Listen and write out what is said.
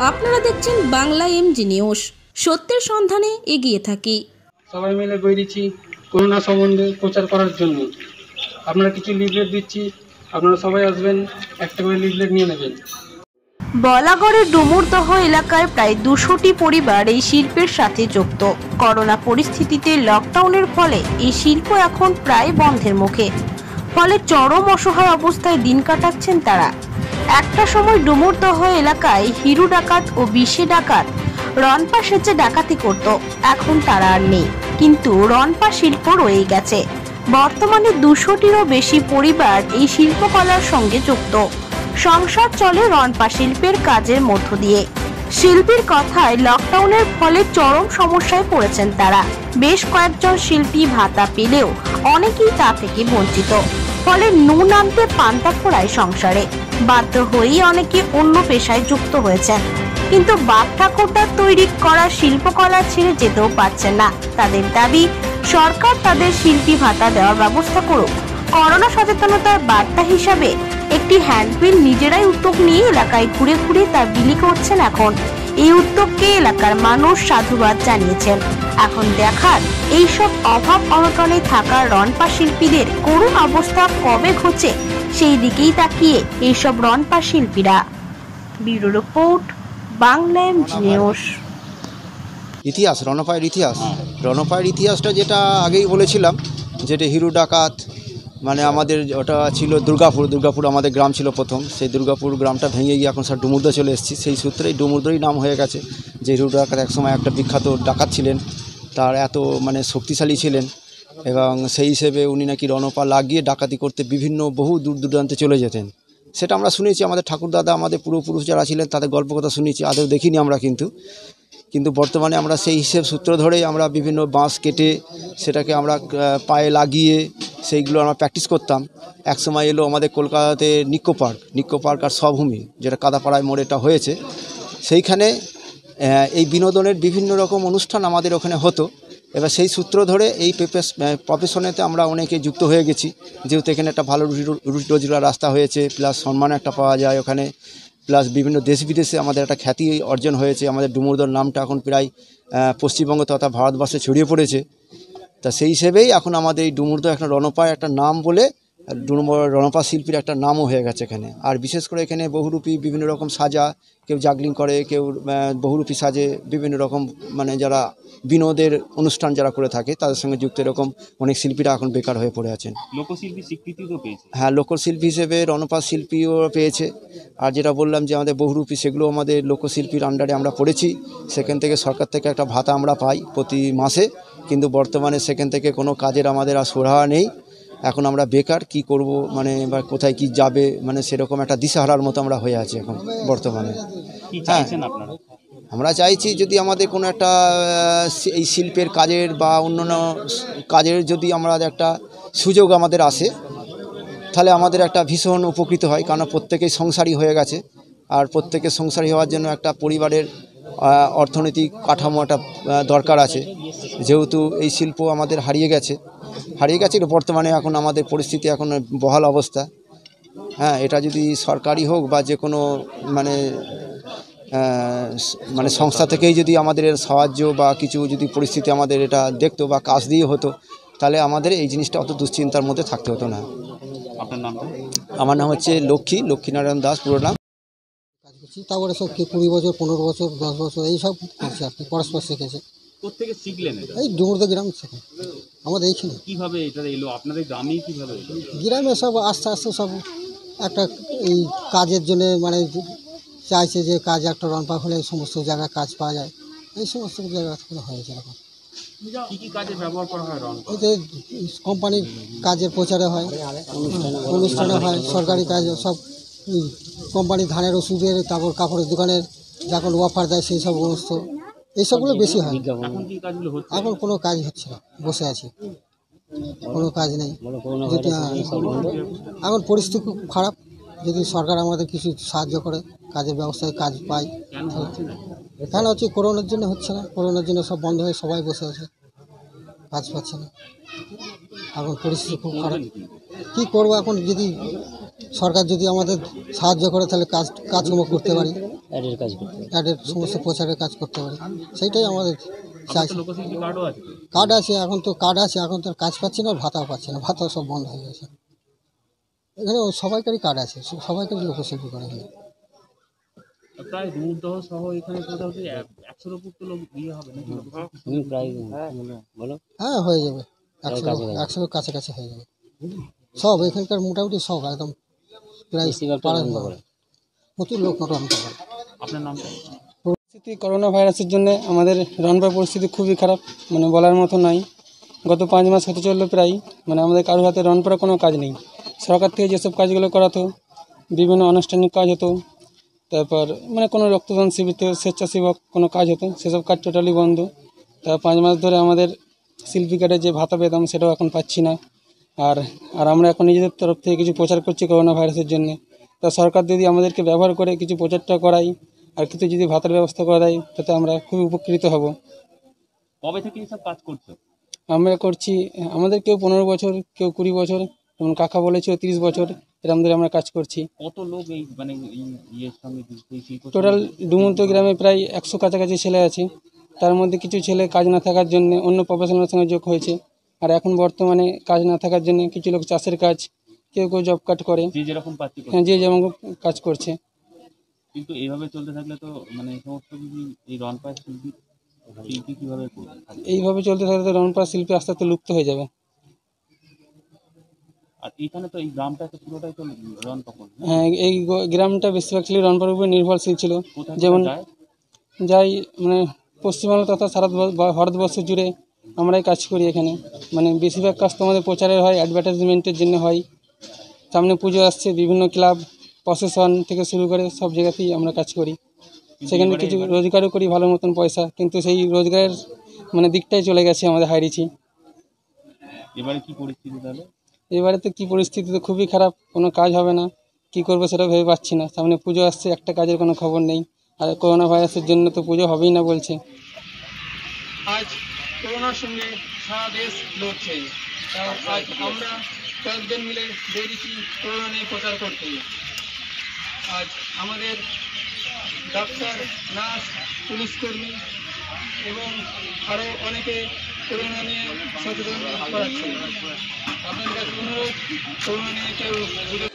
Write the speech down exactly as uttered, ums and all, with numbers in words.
আপনারা দেখছেন Bangla MG news, সত্যের সন্ধানে এগিয়ে থাকি। সবাই মিলে বেরিয়েছি করোনা সম্বন্ধে প্রচার করার জন্য। আপনারা কিছু লিফলেট দিচ্ছি, আপনারা সবাই আসবেন, একটা করে লিফলেট নিয়ে নেবেন। বলাগড়ের ডুমুরদহ এলাকায় প্রায় দুশোটি পরিবার এই শিল্পের সাথে যুক্ত। করোনা পরিস্থিতিতে লকডাউনের ফলে এই শিল্প এখন প্রায় বন্ধের মুখে, ফলে চরম অসহায় অবস্থায় দিন কাটাচ্ছেন তারা। একটা সময় ডুমুরদহ এলাকায় হিরু ডাকাত ও বিশে ডাকাত রনপা সেচে ডাকাতি করত, এখন তারা আর নেই, কিন্তু রনপা শিল্প রয়ে গেছে। বর্তমানে দুশোটিরও বেশি পরিবার এই শিল্পকলার সঙ্গে যুক্ত। সংসার চলে রনপা শিল্পের কাজের মধ্য দিয়ে। শিল্পীর কথায় লকডাউনের ফলে চরম সমস্যায় পড়েছেন তারা। বেশ কয়েকজন শিল্পী ভাতা পেলেও অনেকেই তা থেকে বঞ্চিত, ফলে নুন আনতে পান্তা ফোড়ায় সংসারে। বাধ্য হয়েই অনেকে অন্য পেশায় যুক্ত হয়েছেন, কিন্তু বাপ ঠাকুরদার তৈরি করা শিল্পকলা ছেড়ে যেতেও পারছেন না। তাদের দাবি সরকার তাদের শিল্পী ভাতা দেওয়ার ব্যবস্থা করুক। করোনা সচেতনতার বার্তা হিসাবে একটি হ্যান্ডবিল নিজেরাই উদ্যোগ নিয়ে এলাকায় ঘুরে ঘুরে তা বিলি করছেন। এখন এই উদ্যোগকে এলাকার মানুষ সাধুবাদ জানিয়েছেন। এখন দেখার এইসব অভাব অনটনে থাকা রনপা শিল্পীদের করুণ অবস্থা কবে ঘটে, সেই দিকেই তাকিয়ে এইসব রনপা শিল্পীরা। Bureau report, Bangla MG news. ইতিহাস, রণপায়ের ইতিহাস রণপায়ের ইতিহাসটা যেটা আগেই বলেছিলাম, যেটা হিরু ডাকাত, মানে আমাদের ওটা ছিল দুর্গাপুর। দুর্গাপুর আমাদের গ্রাম ছিল প্রথম, সেই দুর্গাপুর গ্রামটা ভেঙে গিয়ে এখন স্যার ডুমুরদহ চলে এসেছি। সেই সূত্রেই ডুমুরদহই নাম হয়ে গেছে, যে হিরু ডাকাত একসময় একটা বিখ্যাত ডাকাত ছিলেন, তার এত মানে শক্তিশালী ছিলেন, এবং সেই হিসেবে উনি নাকি রণপা লাগিয়ে ডাকাতি করতে বিভিন্ন বহু দূর দূরান্তে চলে যেতেন। সেটা আমরা শুনেছি, আমাদের ঠাকুরদাদা, আমাদের পূর্বপুরুষ যারা ছিলেন তাদের গল্প কথা শুনেছি, আদৌ দেখিনি আমরা। কিন্তু কিন্তু বর্তমানে আমরা সেই হিসেব সূত্র ধরেই আমরা বিভিন্ন বাঁশ কেটে সেটাকে আমরা পায়ে লাগিয়ে সেইগুলো আমরা প্র্যাকটিস করতাম। এক সময় এলো আমাদের কলকাতাতে নিক্কো পার্ক নিক্কো পার্ক আর স্বভূমি, যেটা কাদাপাড়ায় মোড়েটা হয়েছে, সেইখানে এই বিনোদনের বিভিন্ন রকম অনুষ্ঠান আমাদের ওখানে হতো। এবার সেই সূত্র ধরে এই প্রফেশনেতে আমরা অনেকে যুক্ত হয়ে গেছি, যেহেতু এখানে একটা ভালো রুটি রোজগার রাস্তা হয়েছে, প্লাস সম্মান একটা পাওয়া যায় ওখানে, প্লাস বিভিন্ন দেশ বিদেশে আমাদের একটা খ্যাতি অর্জন হয়েছে। আমাদের ডুমুরদহ নামটা এখন প্রায় পশ্চিমবঙ্গ তথা ভারতবর্ষে ছড়িয়ে পড়েছে। তা সেই হিসেবেই এখন আমাদের এই ডুমুরদহ একটা রণপার একটা নাম বলে, রণপা শিল্পীর একটা নামও হয়ে গেছে এখানে। আর বিশেষ করে এখানে বহুরূপী বিভিন্ন রকম সাজা, কেউ জাগলিং করে, কেউ বহুরূপী সাজে, বিভিন্ন রকম মানে যারা বিনোদের অনুষ্ঠান যারা করে থাকে তাদের সঙ্গে যুক্ত এরকম অনেক শিল্পীরা এখন বেকার হয়ে পড়ে আছেন। লোকশিল্পী স্বীকৃতি তো পেয়েছে। হ্যাঁ, লোকশিল্পী হিসেবে রণপা শিল্পীও পেয়েছে। আর যেটা বললাম যে আমাদের বহুরূপী, সেগুলো আমাদের লোকশিল্পীর আন্ডারে আমরা পড়েছি। সেখান থেকে সরকার থেকে একটা ভাতা আমরা পাই প্রতি মাসে, কিন্তু বর্তমানে সেখান থেকে কোনো কাজের আমাদের আর সুরাহা নেই। এখন আমরা বেকার, কি করব মানে বা কোথায় কি যাবে, মানে সেরকম একটা দিশাহারার মতো আমরা হয়ে আছি এখন বর্তমানে। হ্যাঁ, আমরা চাইছি যদি আমাদের কোনো একটা এই শিল্পের কাজের বা অন্যান্য কাজের যদি আমরা একটা সুযোগ আমাদের আসে, তাহলে আমাদের একটা ভীষণ উপকৃত হয়। কারণ প্রত্যেকেই সংসারী হয়ে গেছে, আর প্রত্যেকের সংসারী হওয়ার জন্য একটা পরিবারের অর্থনৈতিক কাঠামো একটা দরকার আছে। যেহেতু এই শিল্প আমাদের হারিয়ে গেছে হারিয়ে গেছে বর্তমানে এখন আমাদের পরিস্থিতি এখন বহাল অবস্থা। হ্যাঁ, এটা যদি সরকারি হোক বা যে কোনো মানে মানে সংস্থা থেকেই যদি আমাদের এর সাহায্য বা কিছু যদি পরিস্থিতি আমাদের এটা দেখতো বা কাজ দিয়ে হতো, তাহলে আমাদের এই জিনিসটা অত দুশ্চিন্তার মধ্যে থাকতে হতো না। আপনার নাম? আমার নাম হচ্ছে লক্ষ্মী লক্ষ্মীনারায়ণ দাস পুরো নাম। কাজ করছি, তারপরে সব কুড়ি বছর পনেরো বছর দশ বছর এইসব করছে আর কি, পরস্পর শিখেছে। কোথেকে শিখলেন এটা? এই ডুমুরদহ গ্রাম থেকে আমাদের এইখানে। কীভাবে এটা এলো আপনাদের গ্রামেই? কীভাবে এলো? গ্রামে সব আস্তে আস্তে সব একটা এই কাজের জন্য মানে চাইছে যে কাজ একটা রনপা হলে সমস্ত জায়গায় কাজ পাওয়া যায়, এই সমস্ত জায়গা থেকে হয়েছে। এরকম কী কী কাজে ব্যবহার করা হয় রনপা? এই যে কোম্পানির কাজের প্রচারে হয়, অনুষ্ঠানে হয়, সরকারি কাজ সব কোম্পানির ধানের ওষুধের, তারপর কাপড়ের দোকানের যখন অফার দেয় সেই সব সমস্ত এইসবগুলো বেশি হয়। এখন কোনো কাজ হচ্ছে না, বসে আছি, কোনো কাজ নেই। যদি এখন পরিস্থিতি খুব খারাপ, যদি সরকার আমাদের কিছু সাহায্য করে, কাজের ব্যবস্থায় কাজ পাই। কেন হচ্ছে? করোনার জন্য হচ্ছে না, করোনার জন্য সব বন্ধ হয়ে সবাই বসে আছে, কাজ পাচ্ছে না। এখন পরিস্থিতি খুব খারাপ, কী করবো এখন? যদি সরকার যদি আমাদের সাহায্য করে তাহলে কাজ কাজকর্ম করতে পারি, অ্যাডের কাজ করতে হবে। অ্যাডের সমস্ত প্রচারের কাজ করতে পারি, সেইটাই আমাদের আপনার চাই। তো লোকশিল্পী কার্ডও আছে তো? কার্ড আছে, এখন তো কার্ড আছে, এখন তো আর কাজ পাচ্ছি না, আর ভাতাও পাচ্ছি না, ভাতাও সব বন্ধ হয়ে গেছে। এখানে ওই সবাইকারই কার্ড আছে, সব- সবাইকারই লোকশিল্পী করে এখানে। প্রায় দুধদহ সহ এখানে মোটামুটি একশোর উপর তো লোক বিয়ে হবে নাকি? হুম, প্রায় বলো। হ্যাঁ, হয়ে যাবে, একশো কাছাকাছি। একশো কাছাকাছি হয়ে যাবে। সব এখানকার মোটামুটি সব একদম প্রায় বেশিরভাগটা পাড়ার বন্ধ করে। প্রচুর লোক মোটামুটি করে। আপনার নামটা? পরিস্থিতি করোনা ভাইরাসের জন্য আমাদের রনপাড়ার পরিস্থিতি খুবই খারাপ, মানে বলার মতো নাই। গত পাঁচ মাস হতে চললো প্রায়, মানে আমাদের কারোর হাতে রনপাড়া কোনো কাজ নেই। সরকার থেকে যেসব কাজগুলো করাতো, বিভিন্ন আনুষ্ঠানিক কাজ হতো, তারপর মানে কোনো রক্তদান শিবির, স্বেচ্ছাসেবক কোনো কাজ হতো, সেসব কাজ টোটালি বন্ধ। তা পাঁচ মাস ধরে আমাদের শিল্পী কার্ডে যে ভাতা পেতাম সেটাও এখন পাচ্ছি না। আর আর আমরা এখন নিজেদের তরফ থেকে কিছু প্রচার করছি করোনা ভাইরাসের জন্য। তা সরকার যদি আমাদেরকে ব্যবহার করে কিছু প্রচারটা করাই আর কিছু যদি ভাতার ব্যবস্থা করে দেয়, তাতে আমরা খুবই উপকৃত হব। কবে থেকে এইসব কাজ করছো? আমরা করছি, আমাদের কেউ পনেরো বছর, কেউ কুড়ি বছর, যেমন কাকা বলেছিল তিরিশ বছর, এরকম ধরে আমরা কাজ করছি। কত লোক এই মানে এই ইয়ের সঙ্গে যুক্ত, এই শিল্প সঙ্গে টোটাল যুক্ত? ডুমন্ত গ্রামে প্রায় একশো কাছাকাছি ছেলে আছে। তার মধ্যে কিছু ছেলে কাজ না থাকার জন্য অন্য প্রফেশনের সঙ্গে যোগ হয়েছে, আর এখন বর্তমানে কাজ না থাকার জন্য কিছু লোক চাষের কাজ, কেউ কেউ জব কাট করে, যে যেরকম পাচ্ছি করছে। হ্যাঁ যে যেমন কাজ করছে। কিন্তু এইভাবে চলতে থাকলে তো মানে সমস্ত কিছু এই রনপাড়ার শিল্পী শিল্পী কিভাবে করবে? এইভাবে চলতে থাকলে তো রনপাড়া শিল্পী আস্তে আস্তে লুপ্ত হয়ে যাবে। আর এখানে তো এই গ্রামটা তো পুরোটাই তো রন তখন, হ্যাঁ, এই গ- গ্রামটা বেশিরভাগ ছিল রনপাড়ার উপরে নির্ভরশীল ছিল। কোথায় যেমন যায়? যাই মানে পশ্চিমবাংলা তথা সারা ব- ভারতবর্ষ জুড়ে আমরাই কাজ করি এখানে। মানে বেশিরভাগ কাজ তো আমাদের প্রচারের হয়, অ্যাডভার্টাইজমেন্টের জন্য হয়। সামনে পুজো আসছে, বিভিন্ন ক্লাব প্রশাসন থেকে শুরু করে সব জায়গাতেই আমরা কাজ করি। সেখানে এবারে- কিছু এবারে- রোজগারও করি ভালো মতন পয়সা, কিন্তু সেই রোজগারের মানে দিকটাই চলে গেছে আমাদের হাইরিচি। এবারে কি পরিস্থিতি তাহলে? এবারে তো কী পরিস্থিতি, তো খুবই খারাপ, কোনো কাজ হবে না, কী করবো সেটা ভেবে পাচ্ছি না। সামনে পুজো আসছে, একটা কাজের কোনো খবর নেই, আর করোনা ভাইরাসের জন্য তো পুজো হবেই না বলছে। আজ করোনার সঙ্গে সারা দেশ লড়ছে। তাও আজ আমরা কয়েকজন মিলে বেরিয়েছি করোনা নিয়ে প্রচার করতে। আজ আমাদের ডাক্তার, নার্স, পুলিশকর্মী এবং আরও অনেকে করোনা নিয়ে সচেতন করাচ্ছে। আপনাদের কাছে অনুরোধ, করোনা নিয়ে কেউ